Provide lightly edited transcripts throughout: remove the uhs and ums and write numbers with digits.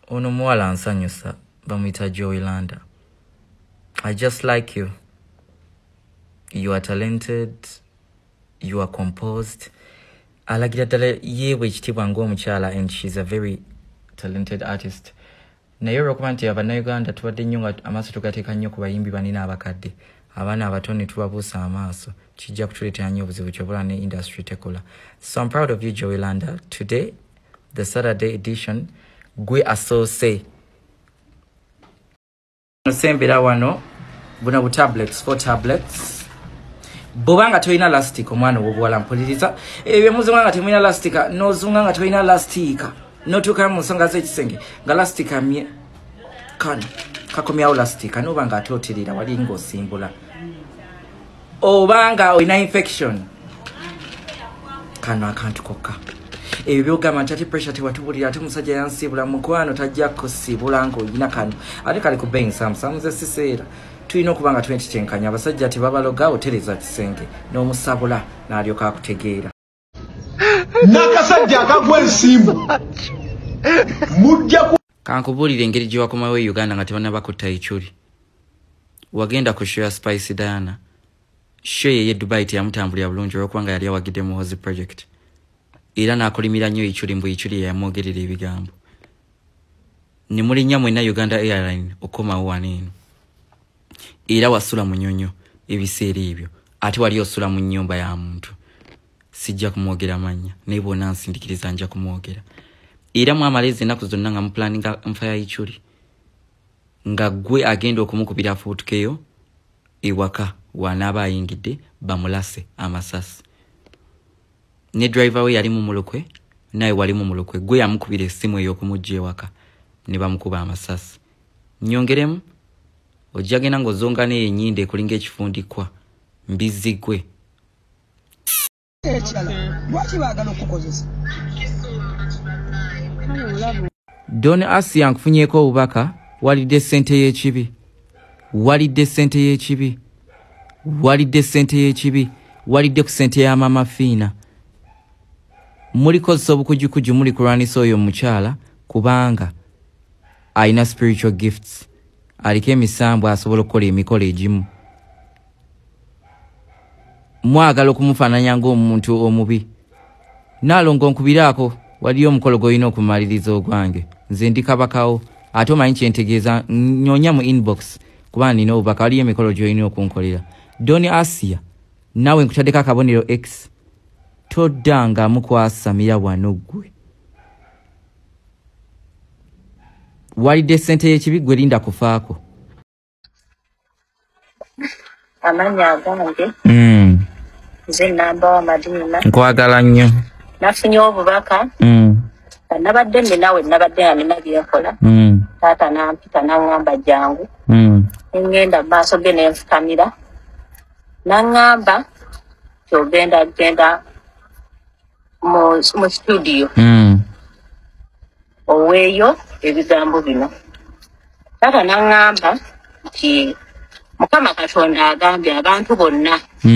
Ono muwala ansanyusa bamwita Joylanda. I just like you. You are talented. You are composed. Alagira ddala yewe ekitibwa ng'omukyala, and she's a very talented artist. Naye olwokuba nti Abannayuganda tubadde nnyo nga amaaso tugateeka nnyo ku bayimbi banina abakadde, abaana abato ne tubabuusa amaaso, kijja kutuleetera nnyo obuzibu kyobula ne industry tekola. So I'm proud of you, Joylanda. Today, the Saturday edition, gwe asose nosembera wano buna bu tablets, 4 tablets. Bobanga toina lastic omwana obuwala mpuliriza. Ebyo muzunga nga temwina lastika, nozunga nga toina lastika. Notuka mu nsonga z'ekisenge nga lastika amye kano kakomyawo lastika noba nga atoterera wali ng'osimbula. Obanga olina infection kano akantu kokka. Ebyo byogamba nti ate pressure tewatubulira, ate musajja yansibula mukwano tajja kusibula ng'olina kano. Ate kali ku bang samuze siseera. Tulina okuba nga twetitenkanya abasajja tebabaloga otereza kisenge n'omusabula n'alyoka akutegeera. Nakasajja akagwa ensimbu mujja kankubulira engeri gye wakomawo e Uganda nga tebannaba kutta Ichuli. Wagenda ku show ya Spice Diana. Show ye Dubai teyamutambulira bulungi olwokubanga yali awagidde mu Hozi Project. Era n'akolimira nnyo Ichuli mbu Ichuli yamwogerera ebigambo. Ne mulinnya mwenna Uganda Airline okomawo waneeno. Era wasula mu nnyonyo ebiseera ebyo. Ate wali osula mu nnyumba ya muntu. Sijja kumwogera manya naye bonna nsindikiriza nja kumwogera. Era mwamalezi ennaku zonna nga muplaninga nfa ya Ichuli nga gwe agenda okumukubira fuutukeyo ewaka wanaaba ayingidde bamulase amasasi. Ne driver we yali mu mulukwe naye wali mu mulukwe, gwe yamukubira essimu ey'okumujja ewaka ne bamukuba amasasi. Nyongeremu ojjagenda ng'ozonga n'ennyinde ekulinga ekifundikwa mbizigwe. Don Asia nkufunyeko obubaka walidde ssente y'ekibi. Walidde ssente y'ekibi. Walidde ssente y'ekibi. Walidde ku ssente ya mama Fiina. Mulikozesa obukujukuju muli kulwanisa oyo mukyala kubanga alina spiritual gifts. Aliko emisambu asobola okukola emikolo egimu. Mwagala okumufaananya ng'omuntu omubi. Naalongo nkubiraako waliyo omukolo gw'olina okumaliriza ogwange. Nze ndi kabakawo ate omanyi kyentegeeza, nnoonya mu inbox kuba nina obubaka waliyo emikolo gy'olina okunkolera. Don Asia naawe nkutaddeko akabonero X. Toddanga mukwasamira wano ggwe. Walidde ssente y'ekibi gwe linda kufaako. Amanya agange. Nze namba wa Madina. Nkwagala nnyo. Nafunye obubaka. Nabadde ninawe nabadde nina byenkola. Taata nampita n'angamba jangu. Ngenda maaso ge ne nfukamira. N'angamba kyogenda mu studio. Oweeyo ebigambo bino. Taata n'angamba nti Mukama Katonda agambye abantu bonna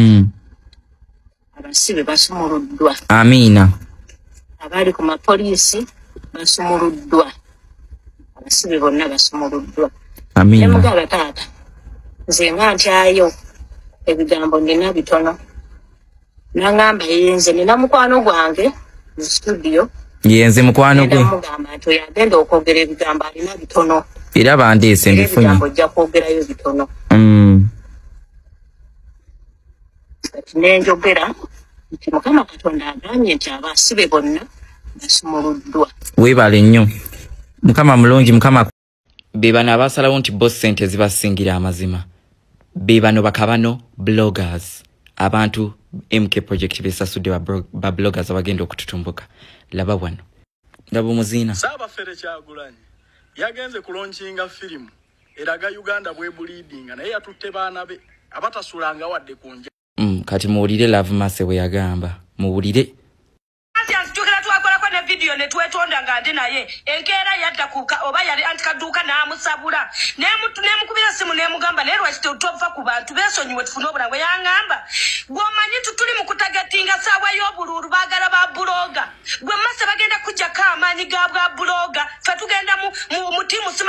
abasibe basumuluddwa. Amiina. Abali ku mapoliisi basumuluddwa. Abasibe bonna basumuluddwa. Amiina. Nemugaba taata nze nga ntyayo ebigambo nina bitono. N'angamba yenze nina mukwano gwange mu studio. Yenze mukwano gwe. Namugamba nti yagenda okwogera ebigambo alina bitono. Era bandeese mbifunye. Ebigambo ojja kwogerayo bitono. Nenjogera nti Mukama Katonda agambye nti abasibe bonna basumuluddwa. Weebale nnyo. Mukama mulungi, Mukama. Be bano abasalawo nti bo ssente zibasingira amazima. Be bano bakabano bloggers. Abantu MK Project besasudde ba bloggers abagenda okututumbuka. Laba wano. Ndaba Muziina. Saabafere Kyagulanyi yagenze kulaunchinga firimu eraga Uganda bwe bleeding naye yatutte baana be abatasulanga wadde kunja. Kati muwulire Love Mase we yagamba. Muwulire. Tukira twakola kwa video ne twetonda nga ndi naye enkeera yadda kuka oba yali antikaduka n'amusabula nemukubira simu nemugamba leero wakitotova ku bantu besonyiwe tufuna obulangwe yangamba gwomanyi tutuli mu kutagatinga saawa y'obululu baagala ba buloga gwe Mase bagenda kujja kamaanyi ga bwa buloga fe tugenda mu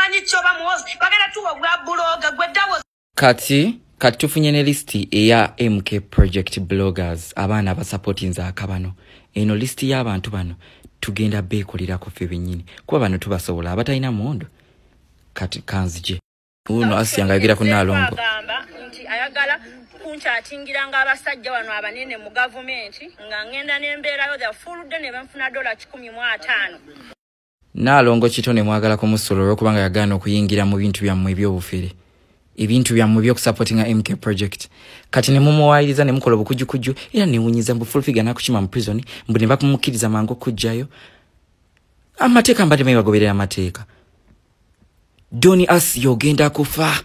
temumanyi kyoba muwozi bagenda tuwabula buloga gwe ddawo. Kati tufunye ne listi eya MK Project bloggers abaana abasupportinza akabano. Eno listi y'abantu bano tugenda beekolirako ffe bennyini kuba bano tubasobola abatalina muwondo kati kanzije uno asiyanga yagira ku Nalongo nti ayagala kunchatingira nga abasajja wano abanene mu government nga ngenda n'embeerayo the full day ne banfuna $115. Nalongo kitone mwagala ku musolo kubanga yagana okuyingira mu bintu byammwe ebyobufere ebintu byammwe byokusupportinga MK Project kati ne mumuwayiriza ne mukola bukujukuju era ne wunyiza mbu full figure nakukima mu prison mbu ne bakumukiriza mango kujjayo amateeka mbadde mebagoberera amateeka Doni Asi yogenda kufa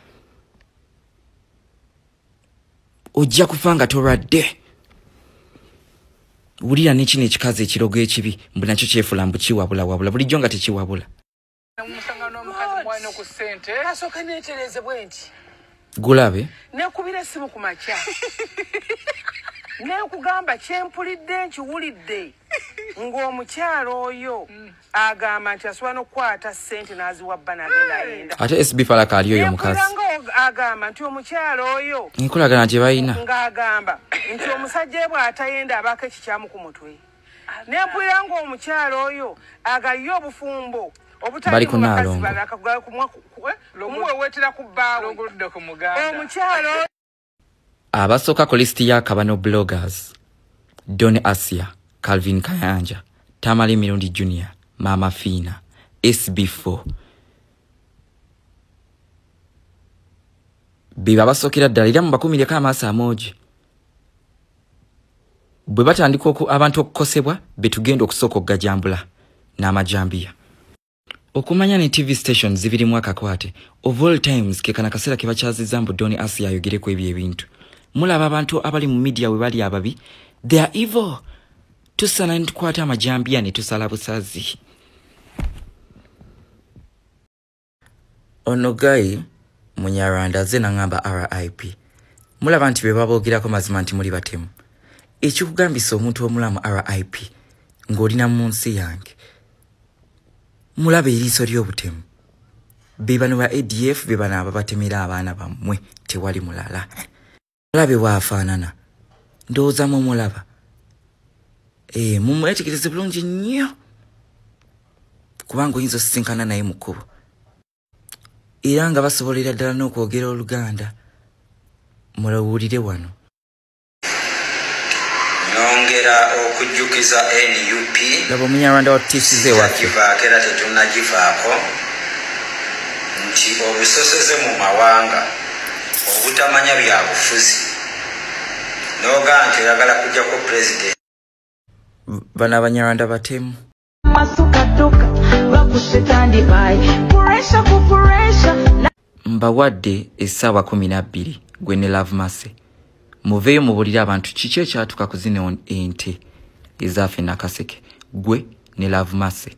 ojja kufa nga toradde wulira n'ekino ekikazi ekirogo ekibi mbu nakyo kyefula mbu kiwabula wabula bulijjo nga tekiwabula gulabe nekubira essimu ku makya nekugamba kyempulidde nkiwulidde ng'omukyalo oyo agamba nti asobola n'okukwata ssente n'aziwa bba n'agenda ayenda ate SB Falaka aliyo oyo mukazi agamba nti omukyalo oyo nkolagana gye balina ng'agamba nti omusajja bw'atayenda abaako ekikyamu ku mutwe nempulira ng'omukyalo oyo agaliyo obufumbo bali ku Nalongo kumuwewetera ku bbaawe omukyalo abasooka ku listi ya Kabano bloggers Don Asia, Calvin Kayanja, Tamale Mirundi Jr., Mama Fina, SB4 biba basookera ddala era mu 10 amaaso amogi bwe batandika abantu okukosebwa betugenda okusooka okugajambula n'amajambiya okumanya ne TV stations zibirimu akakwate of all times kekana kaseera ke bakyazizza mbu Don Asia ayogereko ebyo ebintu mulaba abantu abali mu media we bali ababi they are evil tusala ntukwata amajambiya ne tusala busazi ono guy Munyarwanda ze nangamba RIP mulaba nti be baboogirako mazima nti muli batemu ekikugambisa omuntu omulamu RIP ng'olina mu nsi yange mulaba eriiso ly'obutemu be bano ba ADF be bano ababatemera abaana bammwe tewali mulala mulabe bw'afaanana ndowooza mulaba mumwetegereze bulungi nnyo kubanga oyinza osisinkana naye mu kkubo era nga basobolera ddala n'okwogera Oluganda mulawulire wano nongera okujjukiza NUP laba Omunyarwanda watisize wakyo era tetunnagivaako nti obusoseze mu mawanga obutamanya bya bufuzi noga nti oyagala kujja ku president bano Abanyarwanda batemu mbawadde essaawa 12 gwe ne Love Mase muveeyo mubulire abantu kiki ekyatuka ku zino ente ezaafe nakaseke gwe ne Love Mase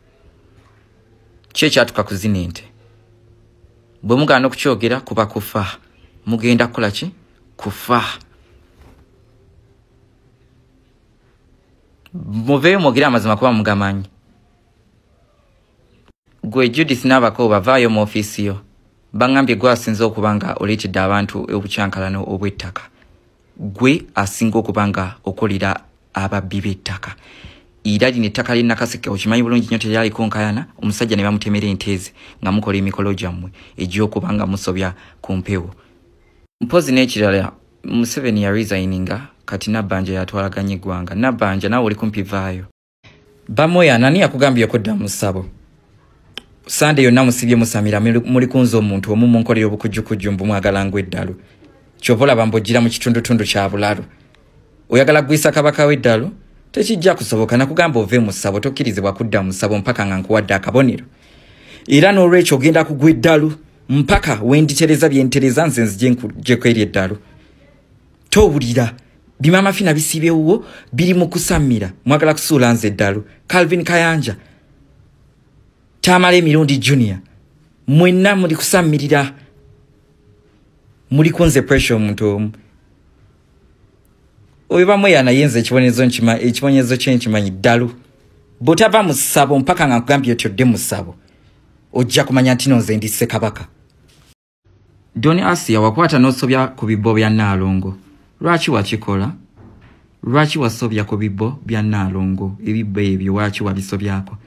kiki ekyatuka ku zino ente bwe mugaana okukyogera kuba kufa mugenda kukola ki kufa muveeyo mwogere amazima kuba mugamanyi gwe Judith n'abako bavaayo mu ofiisi yo bangambye gwe asinze okubanga oleetedde abantu obukyankalano obw'ettaka gwe asinga okubanga okolera ababbi b'ettaka era lino ettaka lye Nakaseke okimanyi bulungi nnyo teryaliko nkayana omusajja ne bamutemera enteeze nga mukola emikolo gyammwe egy'okubanga musobya ku mpewo mpozi n'ekirala Museveni ya resigninga kati Nabbanja yatwalaganya eggwanga Nabbanja naawe oli kumpi vaayo bamoya nani yakugambye okudda mu ssabo Sande yonna musibye musamira muli kunzo omuntu omu munkolera obukujjukujju mbu mwagala ngw'eddalu kyovola bambojjira mu kitundutundu kya bulalo oyagala gwisa kabaka w'eddalu tekijja kusoboka nakugamba ove mu ssabo tokkirizibwa kudda mu ssabo mpaka nga nkuwadde akabonero era n'olwekyo ogenda kugwa eddalu mpaka wenditereza byentereza nze nzijeko eri eddalu towulira bimama fina bisiibyewo biri mu kusamira mwagala kusuula nze eddalu Calvin Kayanja Tamale Mirundi Jr. Mwenna muli kusamirira muli kunze pressure omuntu omu oyo bamwe yanayenze ekibonyezo kye nkimanyi ddalu bw'otava mu ssabo mpaka nga nkugambye otyodde mu ssabo ojja kumanya nti nonze ndi Ssekabaka. Doni Asia wakwata n'osobya ku bibbo bya Nnaalongo. Lwaki wakikola? Lwaki wasobya ku bibbo bya Nnaalongo? Ebibbo ebyo lwaki wabisobyako?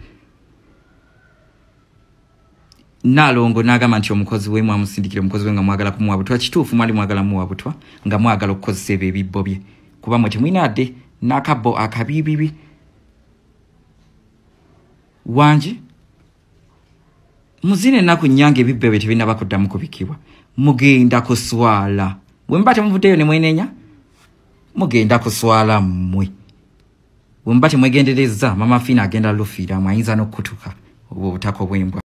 Nnaalongo n'agamba nti omukozi we mwamusindikira omukozi we nga mwagala kumuwa butwa. Kituufu mwali mwagala muwa butwa nga mwagala okukozesa ebyo ebibbo bye. Kuba mwe temwinadde n'akabbo akabibibi. Wanji muzine ennaku nnyange ebibbo ebyo tebinaba kuddamu kubikibwa. Mugenda kuswala. Bwe mba temuvuddeyo ne mwenenya, mugenda kuswala mmwe. Bwe mba temwegendereza, Mama Fina agenda lufiira, mwayinza n'okutuka obutako bw'embwa.